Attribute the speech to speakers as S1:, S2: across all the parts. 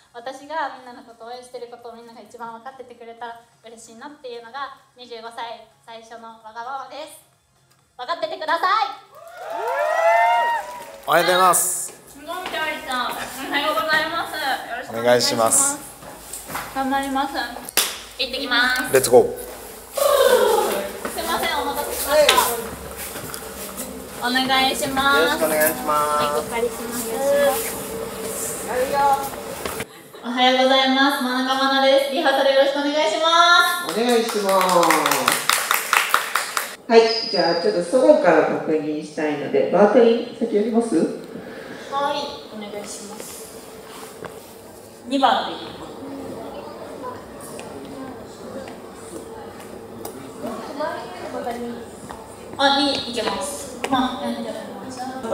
S1: 私がみんなのことを応援してることをみんなが一番分かっててくれたら嬉しいなっていうのが25歳最初のわがままです。分かっててください。
S2: おはようございます。
S1: すごいみたいさん、おはようございます。よろしく
S2: お願いします。
S1: 頑張ります。行ってきます。
S2: レッツゴー。
S1: すいません、お待たせしました。お願いします。
S2: よろしくお願いします。
S1: はい、お借りします。おはようございます。真中真奈です。リハーサルよろしくお願いします。
S3: お願いします。はい、じゃあちょっとソロから確認したいので、バートリン先やります？
S1: はい、お願いします。2番でいい。あ、2いけます。まあ、やってみましょう。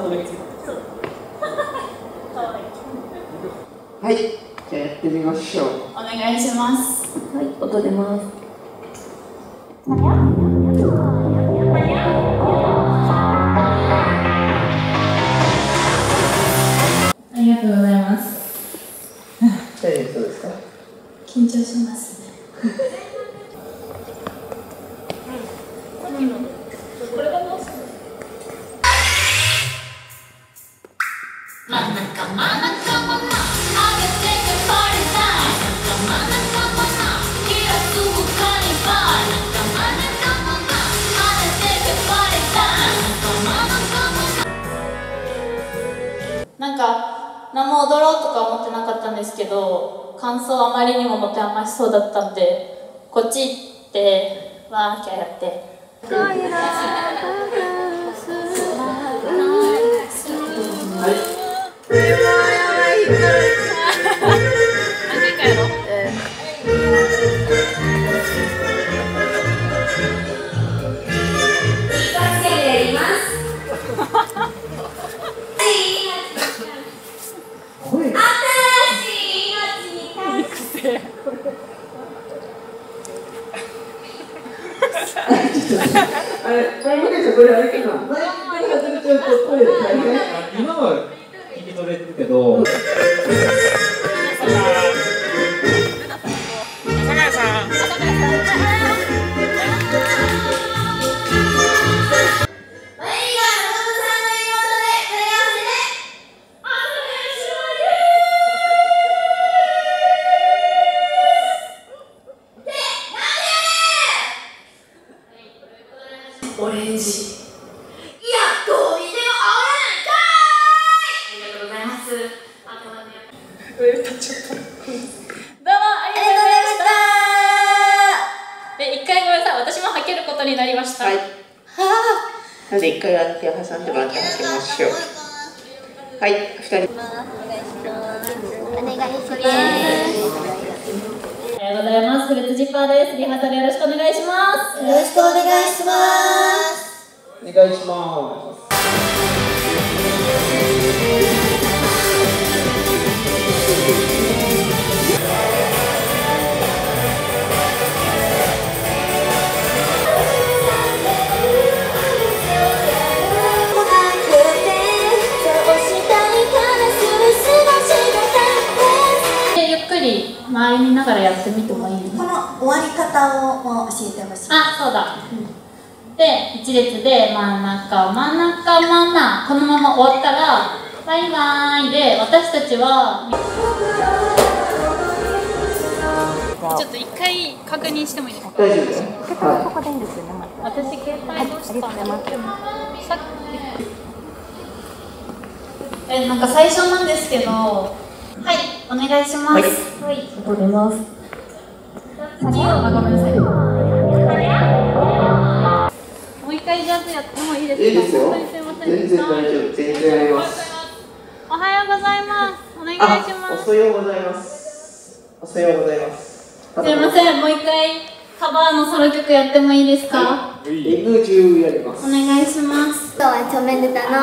S3: はい、じゃあやってみましょう。
S1: お願いします。
S3: はい、音出ます。
S1: ありがとうございます。
S3: 大丈夫そうですか？
S1: 緊張しますね。これがどうする？真ん中真ん中真ん中上げてくパーティータイム。真ん中真ん中気がつくカニバル。真ん中真ん中上げてくパーティータイム。なんか何も踊ろうとか思ってなかったんですけど、感想あまりにも持て余しそうだったんで、こっち行ってワーキャーやって。
S3: あれ、これもですよ、これあれかな。前に外れちゃうと声で大変。
S4: 今は聞き取れるけど。
S1: オレンジ。いや、どう見ても青やないかーい。ありがとうございます。あとはね。歌っちゃった。どうもありがとうございました。で、一回ごめんなさい、私もはけることになりました。
S3: はい。
S1: は
S3: あ。なんで一回手を挟んでバンって開けましょう。はい、2人。
S5: お願いします。
S1: おはようございます。フルーツジッパーです。リハーサルよろしくお願いします。
S5: よろしくお願いします。
S3: お願いします。
S1: ゆっくり周り見ながらやってみてもいい？
S5: この終わり方をも教えてほしい。
S1: あ、そうだ。で、一列で真ん中真ん中真ん中、このまま終わったらバイバーイで、私たちはちょっと一回確認してもいいですか？
S3: 大丈夫です。
S5: ここでいいんですよね。
S1: 私携帯どうしたんだろう。さっきなんか最初なんですけど、はい、お願いします。はい、
S5: ここ出ます。
S1: 次をごめんなさい。もう一回ジャズやってもいいですか？
S3: いいですよ。
S1: 本当にすいません。
S3: 全然大丈夫。全然やります。
S1: おはようございます。お願いします。
S3: おはようございます。おはようございます。
S1: すいません、もう一回カバーのソロ曲やってもいいですか
S3: ？N10やります。
S1: お願いします。
S5: 今日はチョメネタ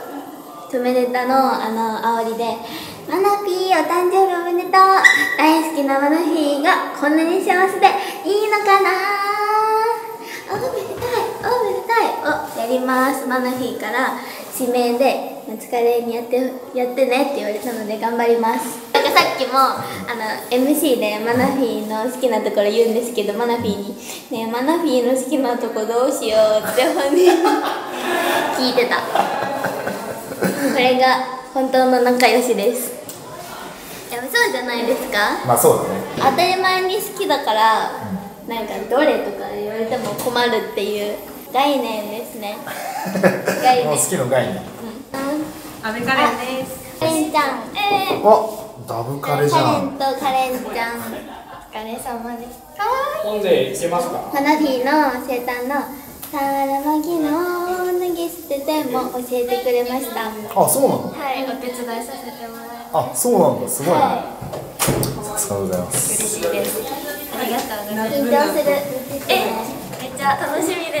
S5: の煽りでマナピーお誕生日おめでとう、大好きなマナピーがこんなに幸せでいいのかな、おめでたいおめでたいをやります。マナピーから指名で夏カレーにやってねって言われたので頑張ります。 なんかさっきもMC でマナフィーの好きなところ言うんですけど、マナフィーに「ねえマナフィーの好きなとこどうしよう」って本人聞いてた。これが本当の仲良しです。でもそうじゃないですか。
S2: まあそうだね。
S5: 当たり前に好きだから、なんかどれとか言われても困るっていう概念ですね。概念。
S2: もう好きの概念。
S1: アメカレンです。
S5: カレンちゃん。
S2: あ、ダブカレじゃん。
S5: カレンとカレンちゃん。お疲れ様です。かわいい。
S4: ほんでいけますか？
S5: マナフィーの生誕のタラマギの脱ぎ捨てても教えてくれました。
S2: あ、そうなの。
S5: はい、お手伝いさせてもらいます。
S2: あ、そうなんだ。すごいね。
S5: は
S2: さすがでございます。
S1: 嬉しいです。ありがとうございます。
S5: 緊張する。
S1: めっちゃ楽しみです。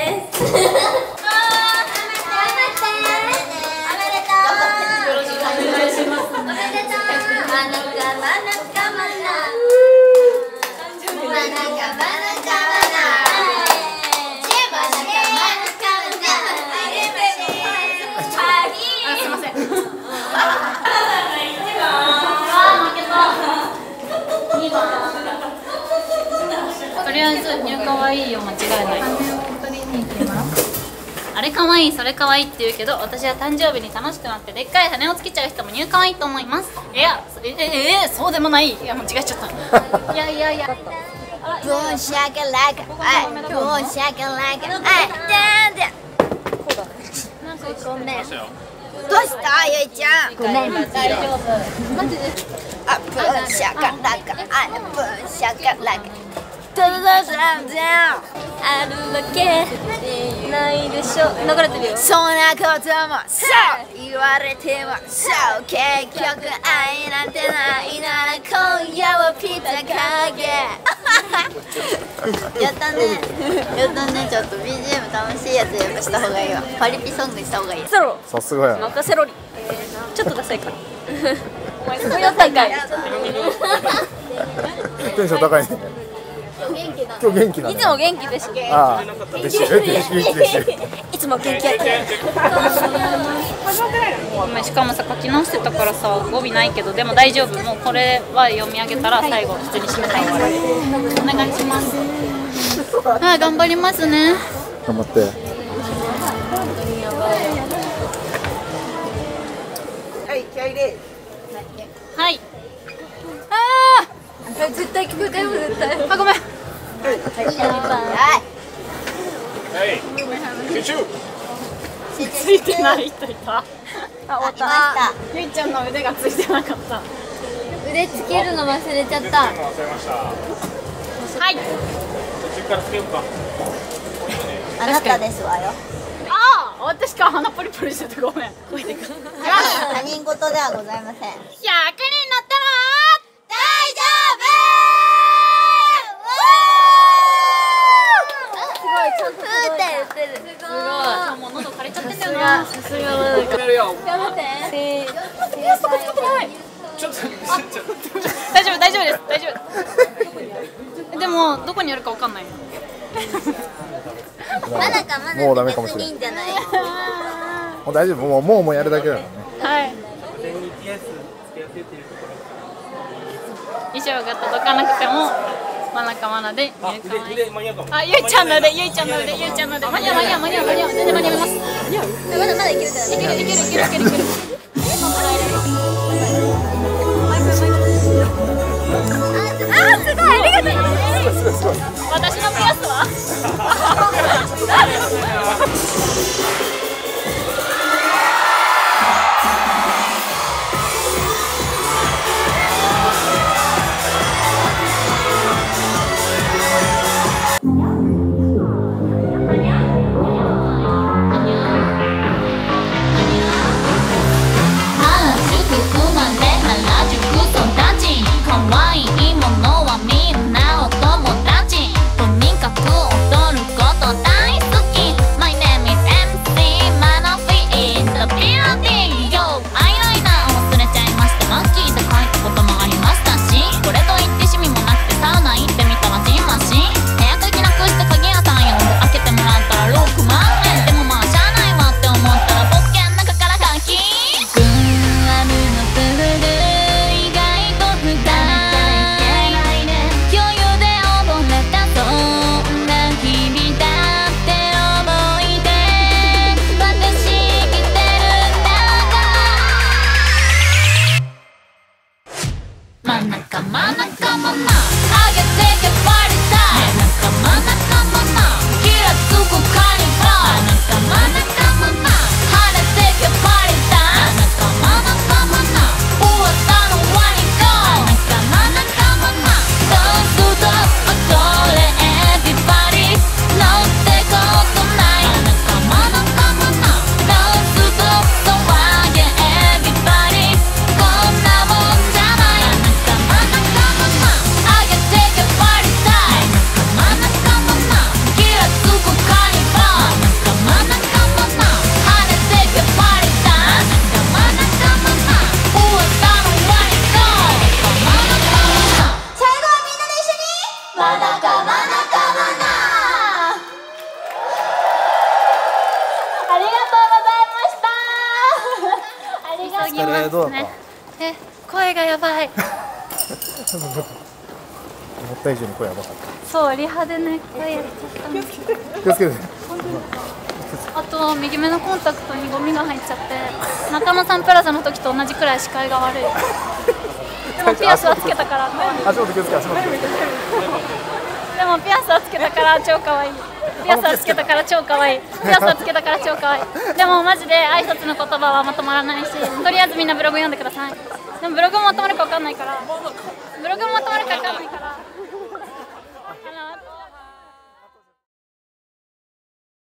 S1: よろしくお願いします。
S5: おめでとう。マナカマナカマナ。マナカマナカマナ。
S1: すいません。とりあえずニューかわいいよ間違いない。あれかわいいそれかわいいって言うけど、私は誕生日に楽しくなってでっかい羽をつけちゃう人もニューかわいいと思います。いや、そうでもない。いや、間違えちゃった。いやいやいや。
S5: ブンシャカラカ、はい、ブンシャカラカ、はい、なんかごめん。どうしたゆいちゃん。ごめん。大丈夫。マジで。あ、ブンシャカラカ、はい、ブンシャカラカ。あるわけないでしょ。流れてるよ。そんなこともそう言われてもそう結局愛なんてないなら今夜はピザかげやったねやったね。ちょっと BGM 楽しいやつやっぱした方がいいわ。パリピソングした方がいい。
S1: セロ
S2: さすがや。
S1: 任せろり。ちょっとダサいから。お前そこやったんかい。
S2: テンション高いね。今日元気だね。
S1: いつも元気でしょ。
S2: ああ、でしゅ。
S1: いつも元気やって。ごめん、しかもさ書き直してたからさ語尾ないけど、でも大丈夫。もうこれは読み上げたら最後普通に締めたら終わり。お願いします。はい、頑張りますね。
S2: 頑張って。
S3: はい、気合いです。
S1: はい。
S5: 絶対聞こえたよ絶対。
S1: あ、ごめん。
S2: はい。集中。
S1: ついてない人いた。あ、終わった。
S5: た。
S1: ゆいちゃんの腕がついてなかった。
S5: 腕つけるの忘れちゃった。
S1: はい。
S4: 途中からつけようか。
S5: あなたですわよ。
S1: ああ、私か鼻ポリポリしててごめん。
S5: 他人事ではございません。100人乗ったら大丈夫。すごいちゃんと打ってる。すごい。
S1: もう喉枯れちゃってんだよな。さすがだね。
S4: 止めるよ。
S5: 頑張って。
S1: そこ作ってない。
S4: ちょっと
S1: 大丈夫大丈夫です大丈夫。でもどこにあるかわかんない。
S5: まだかまだ。
S2: もうダメかもしれない。
S5: いいんじゃない。
S2: もう大丈夫。もうやるだけだからね。
S1: はい。衣装が届かなくてもまなかまなであ、ゆいちゃんのでゆいちゃんので間に合う全然間に合います。
S5: まだいけるから。いける。あ、すごいありがとう。
S1: 私のピアスは仲間仲間なあげてけパリタイム仲間仲間なキラつくカニバル仲間仲間な跳ねてけパリタイム仲間仲間な噂のワニゴー仲間仲間なダンスと踊れエビバディ乗ってことない仲間仲間なダンスと騒げエビバディこんなもんじゃない仲間仲間なあげてけパリタイム仲間仲間なキラつくカニバル仲間仲間な跳ねてけパリタイム仲間仲間な噂のワニゴー仲間仲間な
S5: 最後はみんなで一緒にまだかまだかまだ。ありがとうございました。ありがとう。
S2: どうだった？
S1: 声がやばい。
S2: 思った以上に声やばかった。
S1: そう、リハでね、声やっちゃったんですけど。
S2: 気をつけて。
S1: あと、右目のコンタクトにゴミが入っちゃって、中野サンプラザの時と同じくらい視界が悪い。でもピアスはつけたから可愛い。
S2: 足元気をつけ、足元気をつけ。
S1: でもピアスはつけたから超可愛い。ピアスはつけたから超可愛い。ピアスはつけたから超可愛い。でもマジで挨拶の言葉はまとまらないし、とりあえずみんなブログ読んでください。でもブログもまとまるか分かんないから。ブログもまとまるか分かんないから。